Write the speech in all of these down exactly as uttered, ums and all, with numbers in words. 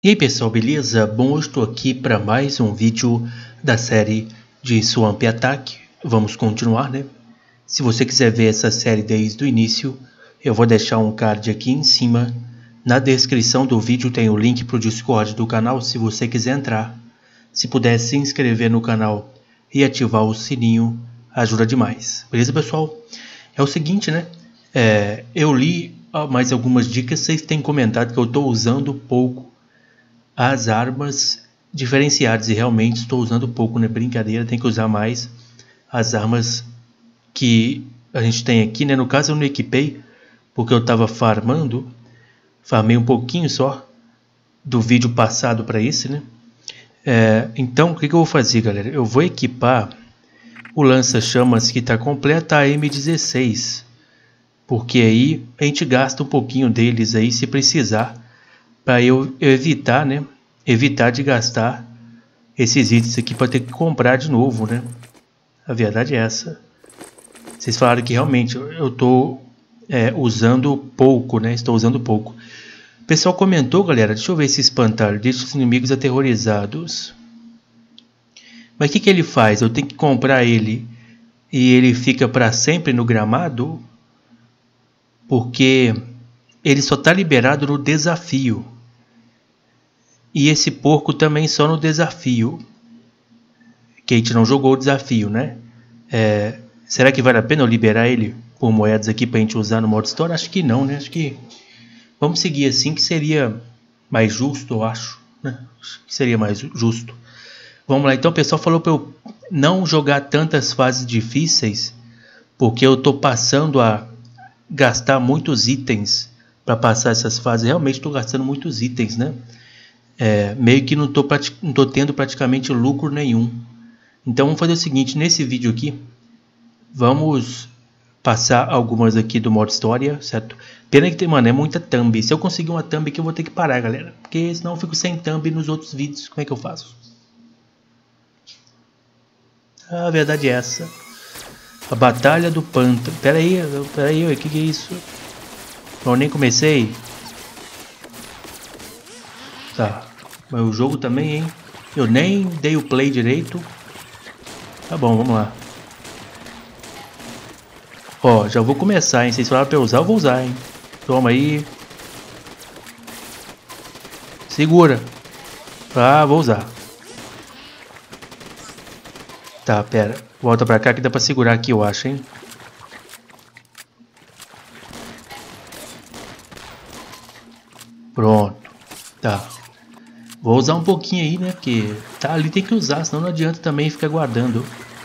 E aí pessoal, beleza? Bom, hoje estou aqui para mais um vídeo da série de Swamp Attack. Vamos continuar, né? Se você quiser ver essa série desde o início, eu vou deixar um card aqui em cima. Na descrição do vídeo tem o link para o Discord do canal, se você quiser entrar. Se puder se inscrever no canal e ativar o sininho, ajuda demais. Beleza, pessoal? É o seguinte, né? É, eu li mais algumas dicas, vocês têm comentado que eu estou usando pouco as armas diferenciadas, e realmente estou usando pouco, né? Brincadeira, tem que usar mais as armas que a gente tem aqui, né? No caso eu não equipei porque eu estava farmando, farmei um pouquinho só do vídeo passado para esse, né? É, então o que, que eu vou fazer, galera? Eu vou equipar o lança-chamas que está completa, a M dezesseis, porque aí a gente gasta um pouquinho deles aí se precisar, para eu, eu evitar, né? Evitar de gastar esses itens aqui para ter que comprar de novo, né? A verdade é essa. Vocês falaram que realmente eu estou é, usando pouco, né? Estou usando pouco. O pessoal comentou, galera. Deixa eu ver esse espantalho. Deixa os inimigos aterrorizados. Mas o que, que ele faz? Eu tenho que comprar ele e ele fica para sempre no gramado? Porque ele só está liberado no desafio. E esse porco também só no desafio. Que a gente não jogou o desafio, né? É, será que vale a pena eu liberar ele por moedas aqui pra gente usar no modo história? Acho que não, né? Acho que vamos seguir assim, que seria mais justo, eu acho, né? Acho que seria mais justo. Vamos lá, então o pessoal falou pra eu não jogar tantas fases difíceis, porque eu tô passando a gastar muitos itens para passar essas fases. Realmente estou gastando muitos itens, né? É, meio que não estou não tô tendo praticamente lucro nenhum. Então vamos fazer o seguinte, nesse vídeo aqui vamos passar algumas aqui do modo história, certo? Pena que tem, mano, é muita thumb. Se eu conseguir uma thumb aqui eu vou ter que parar, galera, porque senão eu fico sem thumb nos outros vídeos. Como é que eu faço? A verdade é essa. A batalha do pântano. Pera aí, pera aí, o que, que é isso? Eu nem comecei. Tá, mas o jogo também, hein? Eu nem dei o play direito. Tá bom, vamos lá. Ó, já vou começar, hein? Vocês falaram pra eu usar, eu vou usar, hein? Toma aí. Segura. Ah, vou usar. Tá, pera. Volta pra cá que dá pra segurar aqui, eu acho, hein? Pronto. Tá. Vou usar um pouquinho aí, né? Porque tá ali, tem que usar, senão não adianta também ficar guardando.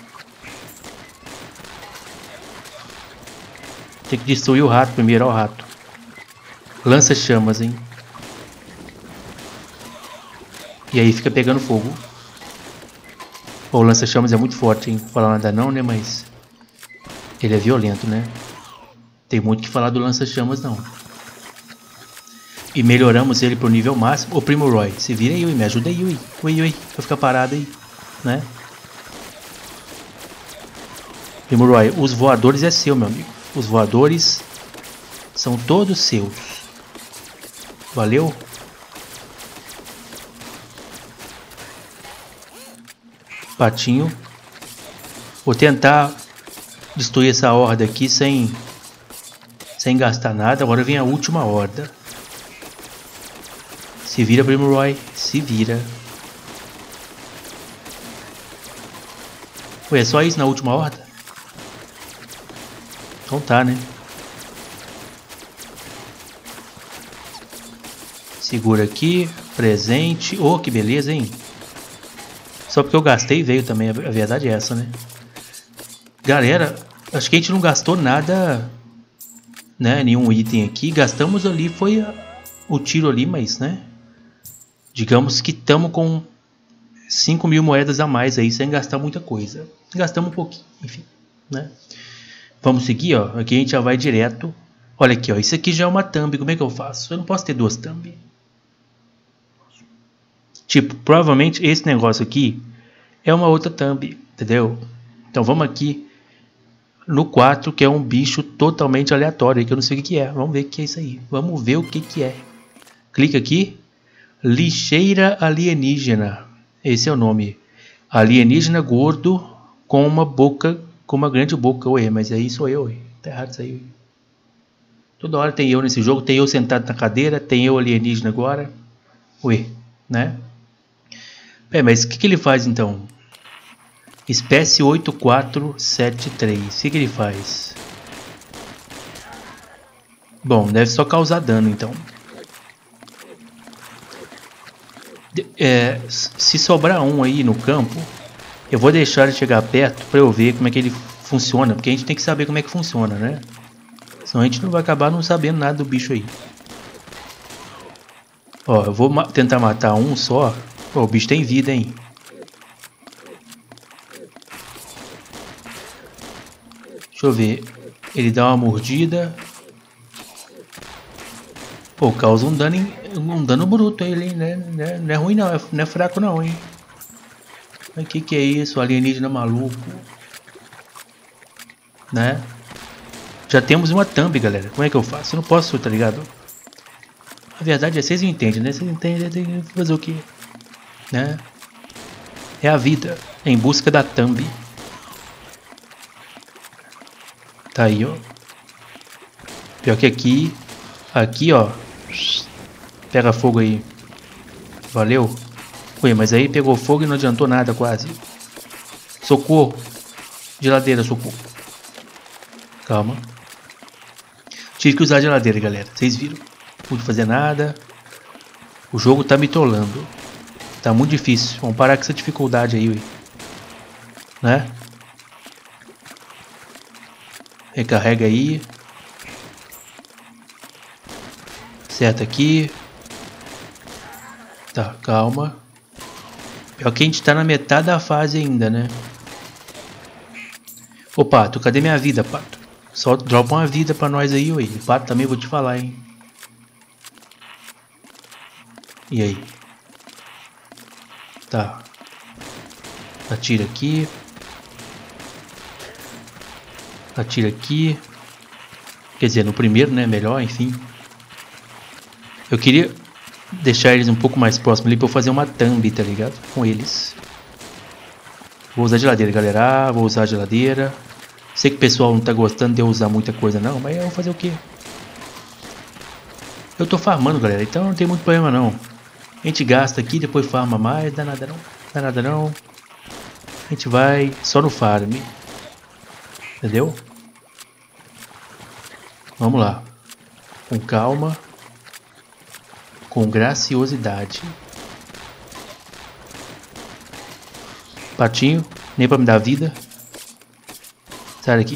Tem que destruir o rato primeiro, ó o rato. Lança chamas, hein? E aí fica pegando fogo. Pô, o lança chamas é muito forte, hein? Não vou falar nada não, né? Mas ele é violento, né? Tem muito que falar do lança chamas, não. E melhoramos ele pro nível máximo. Ô Primo Roy, se vira aí, ui, me ajuda aí, ui. Ui, ui, pra ficar parado aí, né? Primo Roy, os voadores é seu, meu amigo. Os voadores são todos seus. Valeu? Patinho. Vou tentar destruir essa horda aqui sem, sem gastar nada. Agora vem a última horda. Se vira, Primo Roy. Se vira. Ué, é só isso na última horda? Então tá, né? Segura aqui. Presente. Oh, que beleza, hein? Só porque eu gastei veio também. A verdade é essa, né? Galera, acho que a gente não gastou nada, né? Nenhum item aqui. Gastamos ali, foi a, o tiro ali, mas, né? Digamos que estamos com cinco mil moedas a mais aí, sem gastar muita coisa. Gastamos um pouquinho, enfim, né? Vamos seguir, ó. Aqui a gente já vai direto. Olha aqui, ó. Isso aqui já é uma thumb. Como é que eu faço? Eu não posso ter duas thumb. Tipo, provavelmente esse negócio aqui é uma outra thumb, entendeu? Então vamos aqui no quatro, que é um bicho totalmente aleatório, que eu não sei o que, que é. Vamos ver o que é isso aí. Vamos ver o que, que é. Clica aqui. Lixeira alienígena. Esse é o nome. Alienígena gordo com uma boca, com uma grande boca. Ué, mas aí sou eu. Ué. Tá errado isso aí. Ué. Toda hora tem eu nesse jogo. Tem eu sentado na cadeira. Tem eu alienígena agora. Ué, né? É, mas o que, que ele faz então? Espécie oito quatro sete três. O que, que ele faz? Bom, deve só causar dano então. É, se sobrar um aí no campo, eu vou deixar ele chegar perto para eu ver como é que ele funciona, porque a gente tem que saber como é que funciona, né? Senão a gente não vai acabar não sabendo nada do bicho aí. Ó, eu vou ma tentar matar um só. Pô, o bicho tem vida, hein? Deixa eu ver. Ele dá uma mordida. Pô, causa um dano, um dano bruto ele, hein? Né? Não é, não é ruim não, não é fraco não, hein? Mas que que é isso? Alienígena maluco. Né? Já temos uma thumb, galera. Como é que eu faço? Eu não posso, tá ligado? A verdade é, vocês entendem, né? Vocês entendem, tem que fazer o quê? Né? É a vida em busca da thumb. Tá aí, ó. Pior que aqui, aqui, ó. Pega fogo aí. Valeu. Ué, mas aí pegou fogo e não adiantou nada quase. Socorro. Geladeira, socorro. Calma. Tive que usar a geladeira, galera. Vocês viram. Não pude fazer nada. O jogo tá me trolando. Tá muito difícil. Vamos parar com essa dificuldade aí, ué. Né? Recarrega aí. Certo aqui. Tá, calma. Pior que a gente tá na metade da fase ainda, né? Ô, Pato, cadê minha vida, Pato? Só dropa uma vida pra nós aí, ué. Pato também vou te falar, hein? E aí? Tá. Atira aqui. Atira aqui. Quer dizer, no primeiro, né? Melhor, enfim. Eu queria deixar eles um pouco mais próximos ali pra eu fazer uma thumb, tá ligado? Com eles. Vou usar a geladeira, galera. Ah, vou usar a geladeira. Sei que o pessoal não tá gostando de eu usar muita coisa não, mas eu vou fazer o quê? Eu tô farmando, galera, então não tem muito problema não. A gente gasta aqui, depois farma mais, dá nada não. Dá nada não. A gente vai só no farm. Entendeu? Vamos lá. Com calma. Com graciosidade. Patinho, nem pra me dar vida. Sai daqui.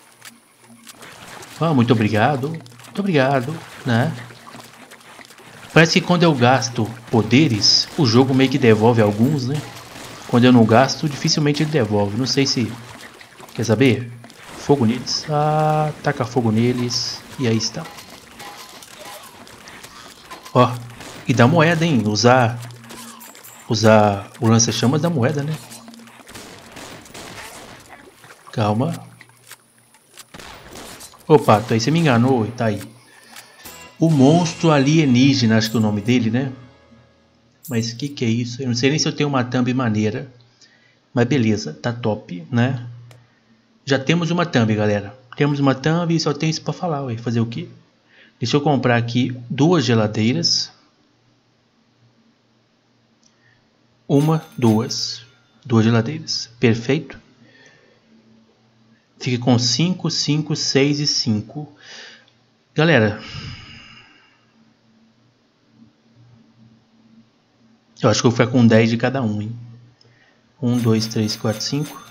Ah, muito obrigado. Muito obrigado, né? Parece que quando eu gasto poderes, o jogo meio que devolve alguns, né? Quando eu não gasto, dificilmente ele devolve. Não sei se... Quer saber? Fogo neles. Ah, taca fogo neles. E aí está. Ó, e dá moeda, hein? Usar... Usar o lança-chamas da moeda, né? Calma. Opa, aí você me enganou, tá aí. O monstro alienígena, acho que é o nome dele, né? Mas o que que é isso? Eu não sei nem se eu tenho uma thumb maneira. Mas beleza, tá top, né? Já temos uma thumb, galera. Temos uma thumb e só tem isso pra falar, ué. Fazer o quê? Deixa eu comprar aqui duas geladeiras. Uma, duas. Duas geladeiras. Perfeito. Fica com cinco, cinco, seis e cinco. Galera, eu acho que eu vou ficar com dez de cada um, hein? um, dois, três, quatro, cinco.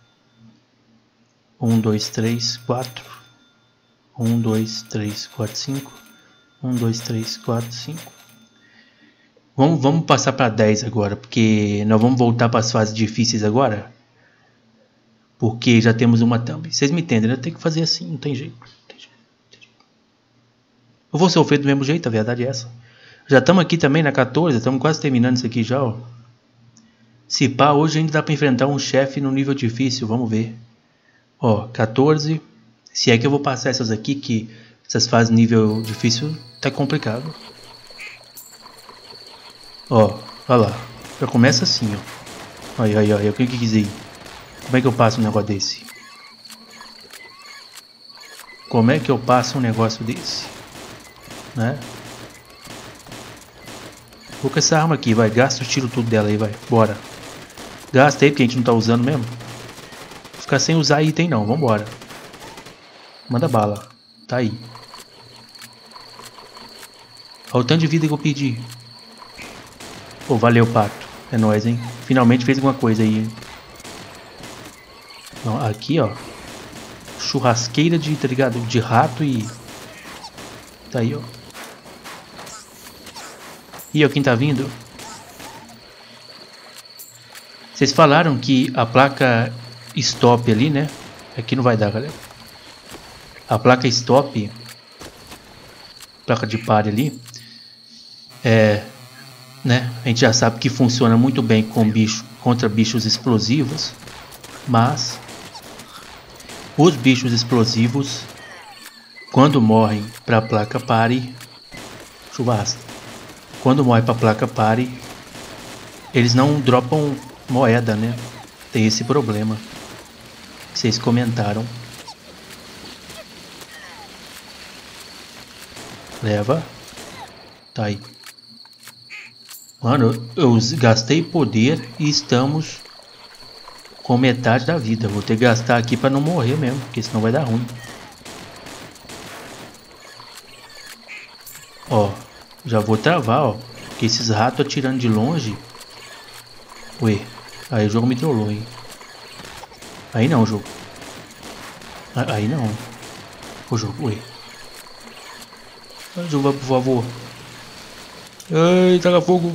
um, dois, três, quatro. um, dois, três, quatro, cinco. um, dois, três, quatro, cinco. Vamos, vamos passar para dez agora, porque nós vamos voltar para as fases difíceis agora. Porque já temos uma thumb. Vocês me entendem, né? Tem que fazer assim, não tem jeito. Não tem jeito, não tem jeito. Eu vou sofrer do mesmo jeito, a verdade é essa. Já estamos aqui também na quatorze, estamos quase terminando isso aqui já, ó. Se pá, hoje ainda dá para enfrentar um chefe no nível difícil, vamos ver. Ó, quatorze. Se é que eu vou passar essas aqui, que essas fases nível difícil tá complicado. Ó, olha lá. Já começa assim, ó. Aí, aí, aí. O que que quis aí? Como é que eu passo um negócio desse? Como é que eu passo um negócio desse? Né? Vou com essa arma aqui, vai. Gasta o tiro tudo dela aí, vai. Bora. Gasta aí, porque a gente não tá usando mesmo. Vou ficar sem usar item não, vambora. Manda bala. Tá aí. Olha o tanto de vida que eu pedi. Pô, oh, valeu, pato. É nóis, hein? Finalmente fez alguma coisa aí, hein? Não, aqui, ó. Churrasqueira de, tá ligado? De rato e... Tá aí, ó. E ó, quem tá vindo? Vocês falaram que a placa stop ali, né? Aqui não vai dar, galera. A placa stop, placa de pare ali, é, né? A gente já sabe que funciona muito bem com bicho, contra bichos explosivos, mas os bichos explosivos, quando morrem para a placa pare, chuvasca. Quando morre para a placa pare, eles não dropam moeda, né? Tem esse problema que vocês comentaram. Leva. Tá aí. Mano, eu gastei poder e estamos com metade da vida. Vou ter que gastar aqui pra não morrer mesmo, porque senão vai dar ruim. Ó, já vou travar, ó. Porque esses ratos atirando de longe. Ué, aí o jogo me trollou, hein. Aí não, jogo. Aí não. O jogo, ué. Jogo, por favor. Ai, taca fogo.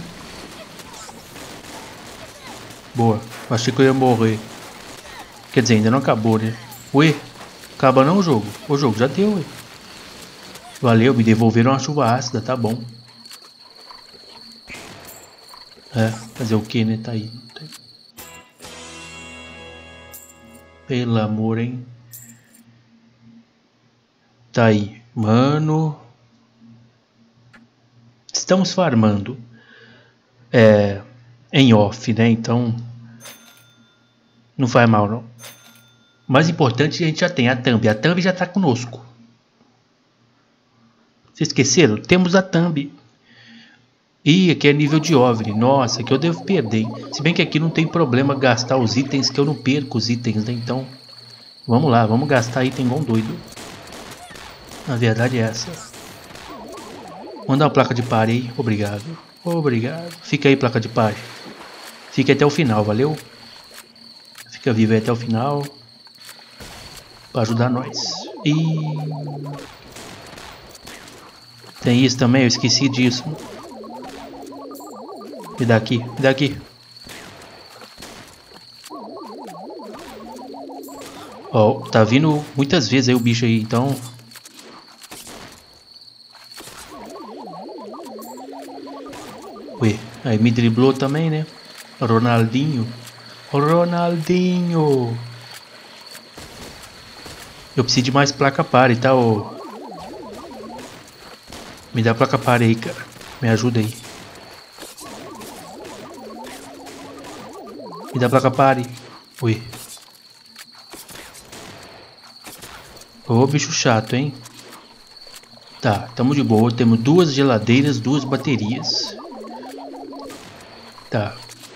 Boa. Achei que eu ia morrer. Quer dizer, ainda não acabou, né? Ué, acaba não o jogo? O jogo já deu, ué. Valeu, me devolveram uma chuva ácida, tá bom. É, fazer o que, né? Tá aí. Tá aí. Pelo amor, hein? Tá aí. Mano... Estamos farmando é, em off, né? Então não faz mal, não. O mais importante, a gente já tem a Thumb. A Thumb já tá conosco. Vocês esqueceram? Temos a Thumb. Ih, aqui é nível de OVNI. Nossa, aqui eu devo perder, hein? Se bem que aqui não tem problema gastar os itens, que eu não perco os itens, né? Então, vamos lá, vamos gastar item igual um doido. Na verdade é essa. Manda uma placa de pare aí. Obrigado. Obrigado. Fica aí, placa de pare. Fica até o final, valeu? Fica vivo aí até o final. Pra ajudar nós. E... tem isso também, eu esqueci disso. Me dá aqui, me dá aqui. Ó, tá vindo muitas vezes aí o bicho aí, então... Ué, aí me driblou também, né? Ronaldinho. Ronaldinho. Eu preciso de mais placa pare, tá? Ô? Me dá placa pare aí, cara. Me ajuda aí. Me dá placa pare. Ui. Ô, bicho chato, hein? Tá, tamo de boa. Temos duas geladeiras, duas baterias. Tá.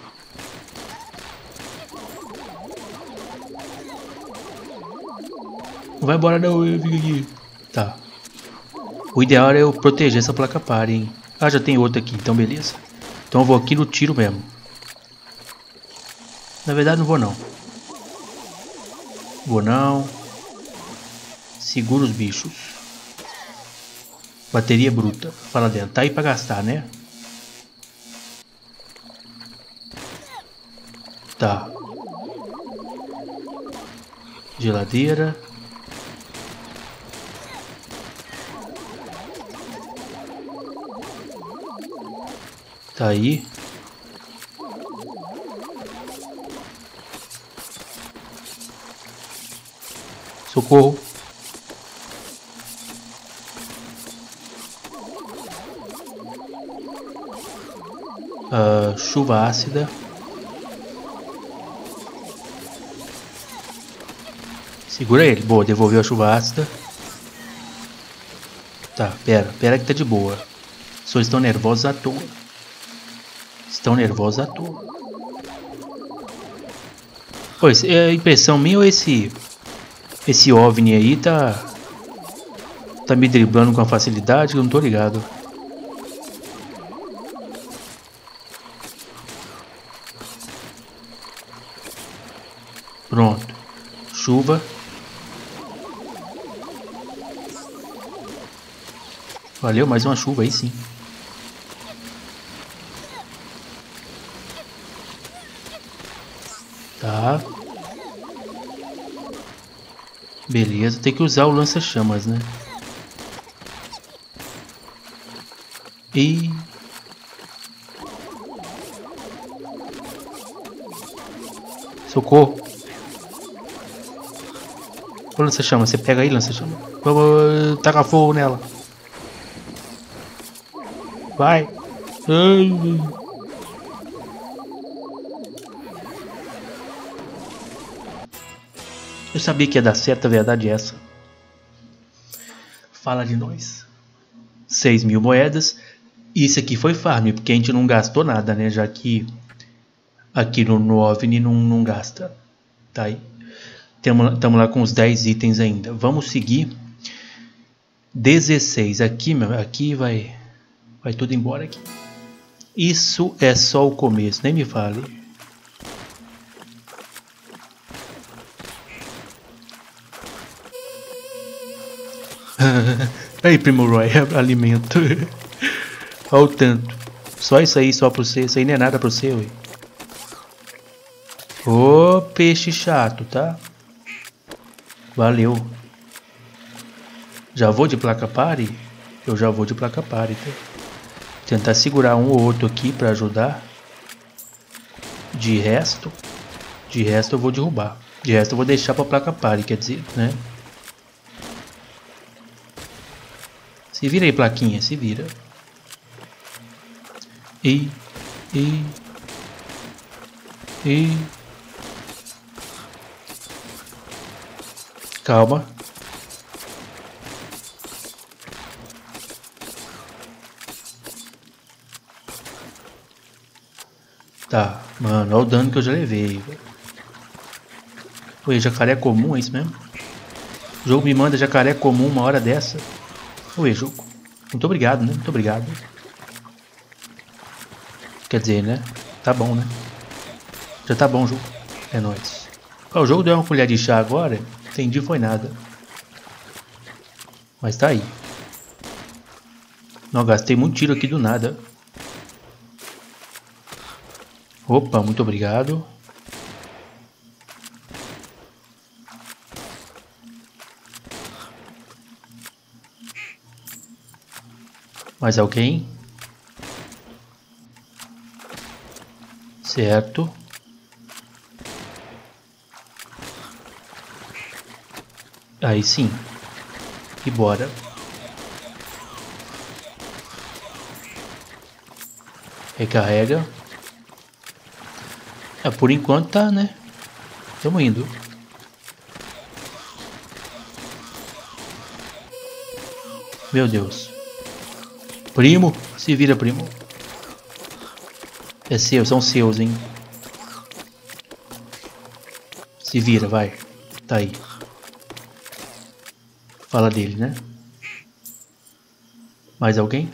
Não vai embora não, eu fico aqui. Tá. O ideal é eu proteger essa placa pare, hein? Ah, já tem outra aqui, então beleza. Então eu vou aqui no tiro mesmo. Na verdade não vou não. Vou não. Segura os bichos. Bateria bruta. Fala dentro. Tá aí pra gastar, né? Tá. Geladeira. Tá aí. Socorro. Uh, chuva ácida. Segura ele. Boa, devolveu a chuva ácida. Tá, pera. Pera que tá de boa. Só estão nervosos à toa. Estão nervosos à toa. Pô, é impressão minha ou esse... Esse OVNI aí tá... Tá me driblando com a facilidade que eu não tô ligado. Pronto. Chuva. Valeu, mais uma chuva aí sim. Tá. Beleza, tem que usar o lança-chamas, né? E... Socorro. Ô, lança-chamas, você pega aí, lança-chamas. Vamos tacar fogo nela. Vai. Ai. Eu sabia que ia dar certo, a verdade é essa. Fala de nós. seis mil moedas. Isso aqui foi farm, porque a gente não gastou nada, né? Já que aqui no, no OVNI não, não gasta. Tá aí. Estamos lá com os dez itens ainda. Vamos seguir. dezesseis. Aqui, meu, aqui vai, vai tudo embora aqui. Isso é só o começo, nem me fale. Aí, Primo Roy, alimento. Olha o tanto. Só isso aí, só pra você. Isso aí não é nada pra você, ué. Ô, peixe chato, tá? Valeu. Já vou de placa pare? Eu já vou de placa pare, tá? Tentar segurar um ou outro aqui pra ajudar. De resto, de resto eu vou derrubar. De resto eu vou deixar pra placa pare, quer dizer, né? Se vira aí, plaquinha, se vira. E, e, e. Calma. Tá, mano, olha o dano que eu já levei. Oi, jacaré comum, é isso mesmo? O jogo me manda jacaré comum uma hora dessa. Oi, jogo. Muito obrigado, né? Muito obrigado. Quer dizer, né? Tá bom, né? Já tá bom o jogo. É nóis. Ó, o jogo deu uma colher de chá agora. Entendi, foi nada. Mas tá aí. Não, gastei muito tiro aqui do nada. Opa, muito obrigado. Mais alguém? Certo. Aí sim. E bora. Recarrega. É, por enquanto tá, né? Tamo indo. Meu Deus. Primo, se vira, primo. É seu, são seus, hein? Se vira, vai. Tá aí. Fala dele, né? Mais alguém?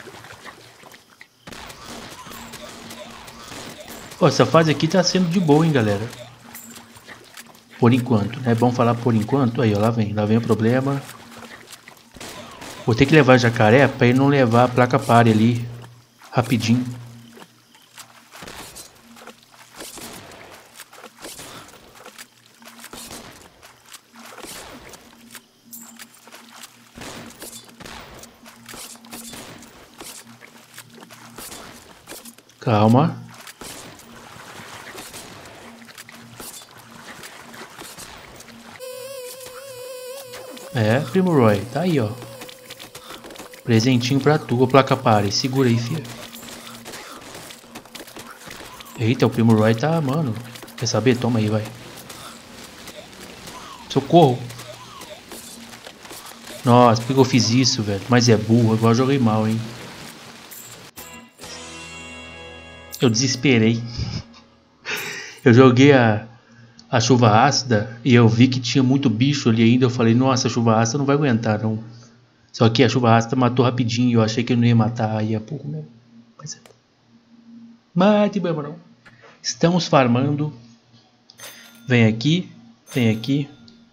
Pô, essa fase aqui tá sendo de boa, hein, galera? Por enquanto, né? É bom falar por enquanto. Aí, ó, lá vem. Lá vem o problema. Vou ter que levar jacaré pra ele não levar a placa pare ali. Rapidinho. Calma. É, Primo Roy, tá aí, ó. Presentinho pra tu, placa pare. Segura aí, filho. Eita, o Primo Roy tá, mano. Quer saber? Toma aí, vai. Socorro. Nossa, por que eu fiz isso, velho? Mas é burro, agora eu joguei mal, hein. Eu desesperei. Eu joguei a, a chuva ácida e eu vi que tinha muito bicho ali ainda. Eu falei, nossa, a chuva ácida não vai aguentar, não. Só que a chuva ácida matou rapidinho e eu achei que eu não ia matar. Aí é pouco mesmo. Mas é. Mate, meu irmão. Estamos farmando. Vem aqui, vem aqui.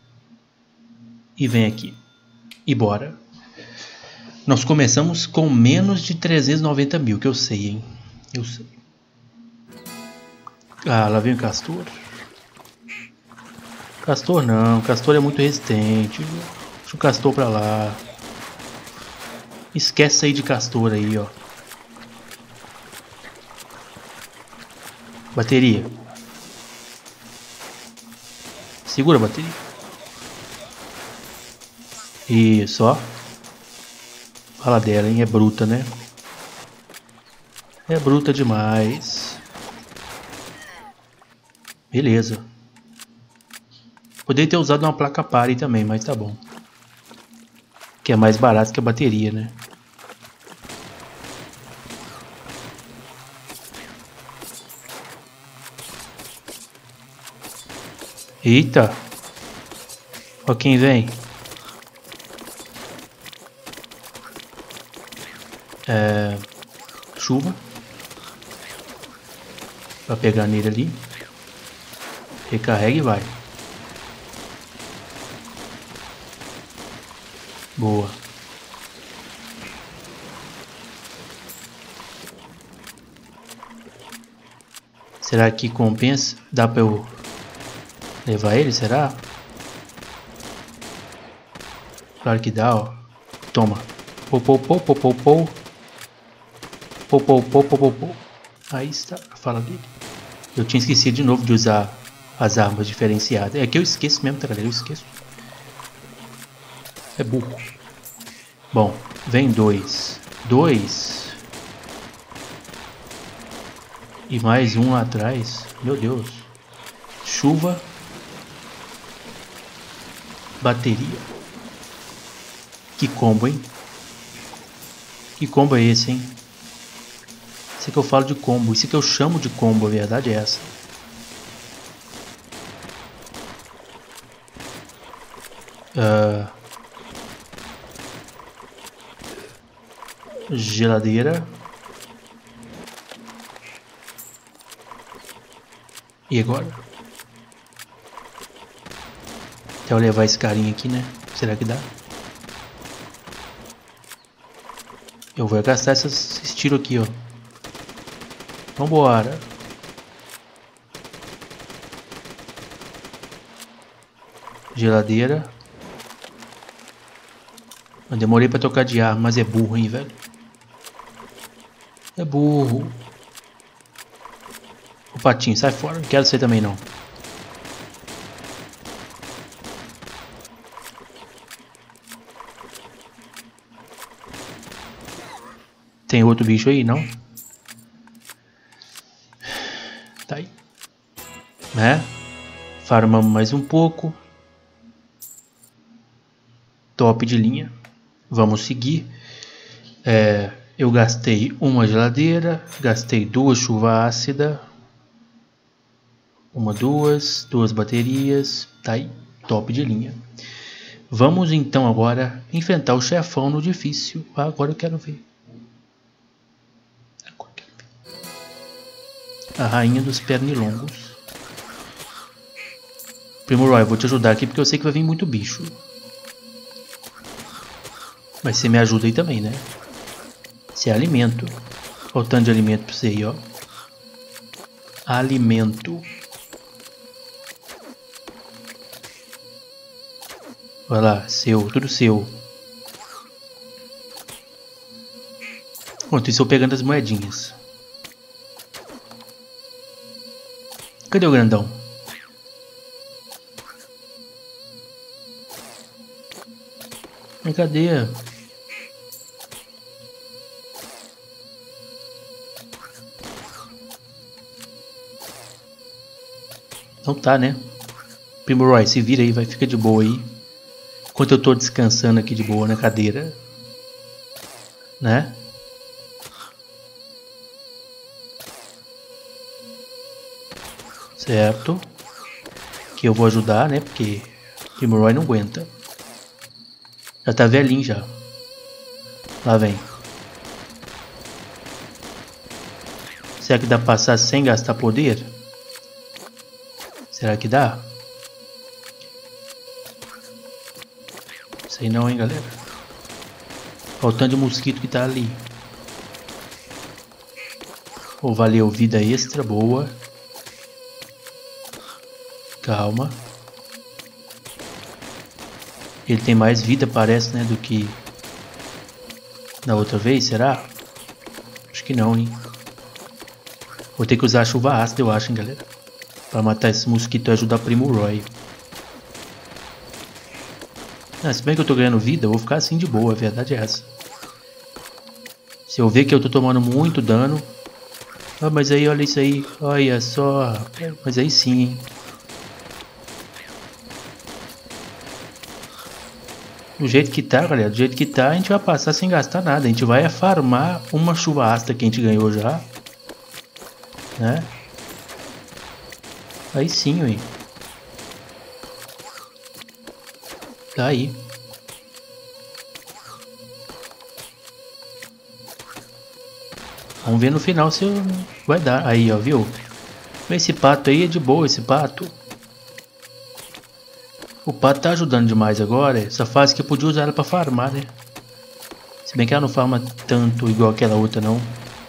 E vem aqui. E bora. Nós começamos com menos de trezentos e noventa mil, que eu sei, hein. Eu sei. Ah, lá vem o Castor. Castor não, Castor é muito resistente. Deixa o Castor pra lá. Esquece aí de Castor aí, ó. Bateria. Segura a bateria. Isso, ó. Fala dela, hein? É bruta, né? É bruta demais. Beleza. Poderia ter usado uma placa pare também, mas tá bom. Que é mais barato que a bateria, né? Eita! Ó quem vem. É... Chuva. Pra pegar nele ali. Recarrega e vai. Boa. Será que compensa? Dá pra eu levar ele, será? Claro que dá, ó. Toma. Pou, pou, pou, pou, pou, pou. Pou, pou, pou, pou, pou, pou. Aí está a fala dele. Eu tinha esquecido de novo de usar as armas diferenciadas. É que eu esqueço mesmo, tá, galera? Eu esqueço. É burro. Bom, vem dois. Dois. E mais um lá atrás. Meu Deus. Chuva. Bateria. Que combo, hein? Que combo é esse, hein? Isso que eu falo de combo. Isso que eu chamo de combo. A verdade é essa. Uh... Geladeira. E agora? Até eu levar esse carinha aqui, né? Será que dá? Eu vou gastar esses, esses tiros aqui, ó. Vambora. Geladeira. Eu demorei pra trocar de arma, mas é burro, hein, velho. É burro. O patinho, sai fora. Não quero ser também, não. Tem outro bicho aí, não? Tá aí. Né? Farmamos mais um pouco. Top de linha. Vamos seguir. É, eu gastei uma geladeira. Gastei duas chuva ácida. Uma, duas. Duas baterias. Tá aí. Top de linha. Vamos então agora enfrentar o chefão no difícil. Agora eu quero ver. A rainha dos pernilongos. Primo Roy, eu vou te ajudar aqui porque eu sei que vai vir muito bicho. Mas você me ajuda aí também, né? Isso é alimento. Olha o tanto de alimento pra você aí, ó. Alimento. Vai lá, seu, tudo seu. Enquanto isso eu pegando as moedinhas. Cadê o grandão? Cadê? Então tá, né? Primo Roy, se vira aí, vai ficar de boa aí. Enquanto eu tô descansando aqui de boa na cadeira. Né? Certo. Que eu vou ajudar, né? Porque Primo Roy não aguenta. Já tá velhinho já. Lá vem. Será que dá pra passar sem gastar poder? Será que dá? Sei não, hein, galera. Olha o tanto de mosquito que tá ali. Oh, valeu, vida extra, boa. Calma. Ele tem mais vida, parece, né, do que na outra vez, será? Acho que não, hein. Vou ter que usar a chuva ácida, eu acho, hein, galera. Pra matar esse mosquito e ajudar Primo Roy. Ah, se bem que eu tô ganhando vida, eu vou ficar assim de boa, a verdade é essa. Se eu ver que eu tô tomando muito dano... Ah, mas aí, olha isso aí. Olha só. Mas aí sim, hein. Do jeito que tá, galera, do jeito que tá, a gente vai passar sem gastar nada. A gente vai farmar uma chuva ácida que a gente ganhou já. Né? Aí sim, ué. Tá aí. Vamos ver no final se vai dar. Aí, ó, viu? Esse pato aí é de boa, esse pato. O pato tá ajudando demais agora. Essa fase que eu podia usar ela pra farmar, né? Se bem que ela não farma tanto igual aquela outra, não.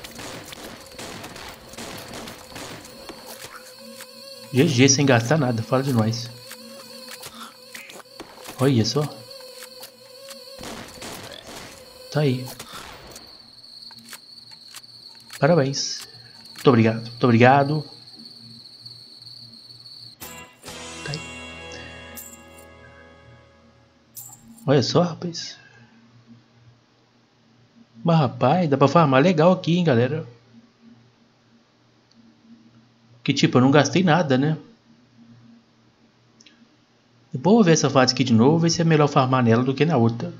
G G sem gastar nada, fala de nós. Olha só. Tá aí. Parabéns. Muito obrigado, muito obrigado. Tá aí. Olha só, rapaz. Mas rapaz, dá pra farmar legal aqui, hein, galera. Que tipo, eu não gastei nada, né? Depois eu vou ver essa fase aqui de novo, ver se é melhor farmar nela do que na outra.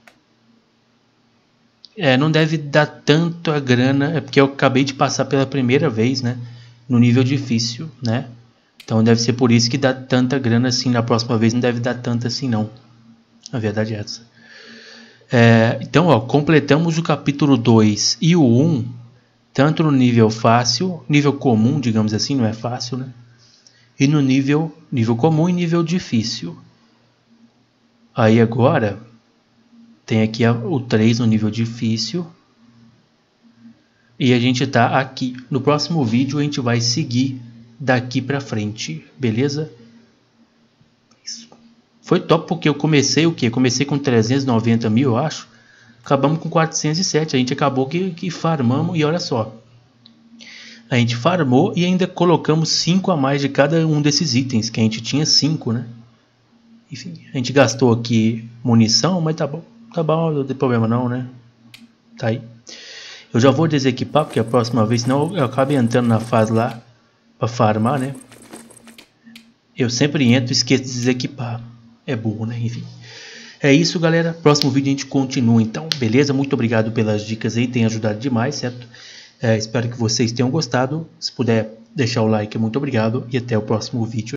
É, não deve dar tanto a grana, é porque eu acabei de passar pela primeira vez, né? No nível difícil, né? Então deve ser por isso que dá tanta grana assim. Na próxima vez não deve dar tanto assim, não. A verdade é essa. É, então, ó, completamos o capítulo dois e o um, tanto no nível fácil, nível comum, digamos assim, não é fácil, né? E no nível, nível comum e nível difícil. Aí agora, tem aqui a, o três no nível difícil. E a gente tá aqui. No próximo vídeo a gente vai seguir daqui pra frente, beleza? Isso. Foi top porque eu comecei o quê? Comecei com trezentos e noventa mil, eu acho. Acabamos com quatrocentos e sete. A gente acabou que, que farmamos e olha só. A gente farmou e ainda colocamos cinco a mais de cada um desses itens, que a gente tinha cinco, né? Enfim, a gente gastou aqui munição, mas tá bom. Tá bom, não tem problema não, né? Tá aí. Eu já vou desequipar, porque a próxima vez, senão eu acabo entrando na fase lá pra farmar, né? Eu sempre entro e esqueço de desequipar. É burro, né? Enfim. É isso, galera. Próximo vídeo a gente continua, então. Beleza? Muito obrigado pelas dicas aí. Tem ajudado demais, certo? É, espero que vocês tenham gostado. Se puder deixar o like, muito obrigado. E até o próximo vídeo.